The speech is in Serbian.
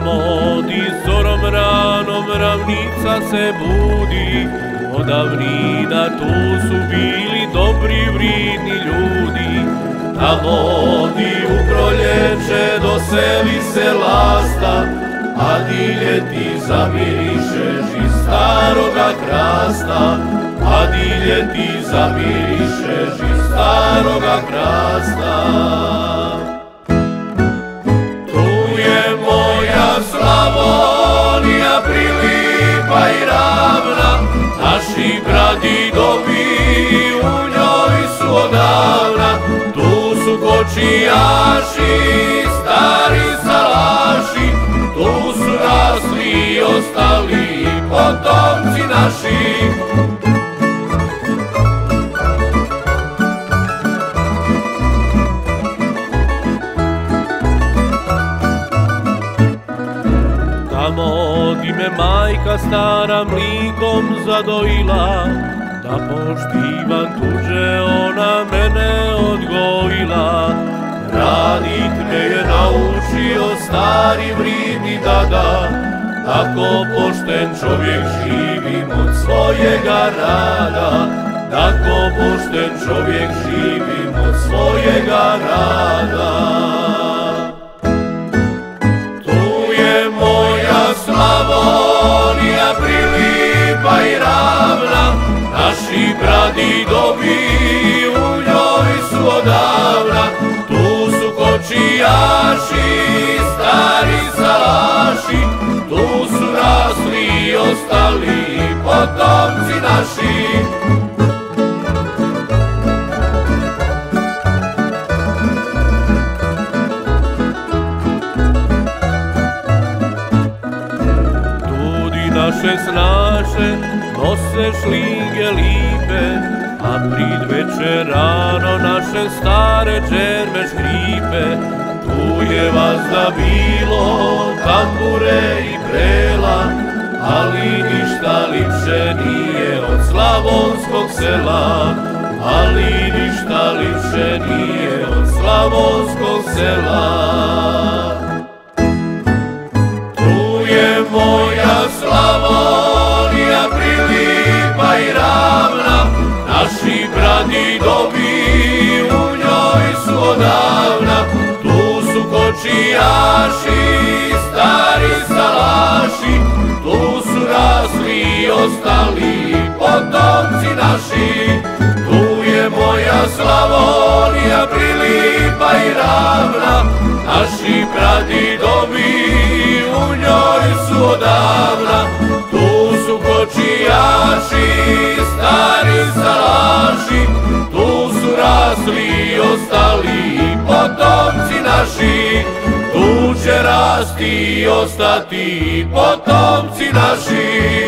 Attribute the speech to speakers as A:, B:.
A: Tamo di zorom ranom ravnica se budi, od davnina tu su bili dobri vridni ljudi. Tamo di u proljeće doseli se lasta, a di ljeti zamirišeš iz staroga hrasta, a di ljeti zamirišeš iz staroga hrasta. Tu je moja Slavonija prilipa i ravna, naši pradedovi u njoj su odavna. Tu su kočijaši, stari salaši, tu su rasli i ostali potomci naši. Tamo di me majka stara mlikom zadojila, da poštivam tuđe ona mene odgojila. Radit me je naučio stari vridni dada, tako pošten čovjek živim od svojega rada, tako pošten čovjek živim od svojega rada. Tu je moja Slavonija prilipa i ravna, naši pradedovi u njoj su odavna. Tu su kočijaši, stari salaši, tu su rasli i ostali potomci naši. Naše snaše nose šlige lipe, a prid večer rano naše stare čerme škripe. Tu je vazda bilo, tambure i prela, ali ništa lipše nije od slavonskog sela, ali ništa lipše nije od slavonskog sela. Tu je moja Slavonija prilipa i ravna, naši pradedovi u njoj su odavna. Tu su kočijaši, stari salaši, tu su rasli i ostali potomci naši. Tu je moja Slavonija prilipa i ravna, naši pradedovi u njoj su odavna. Tu su kočijaši, stari salaši, tu su rasli i ostali potomci naši. Tu će rasti i ostati potomci naši.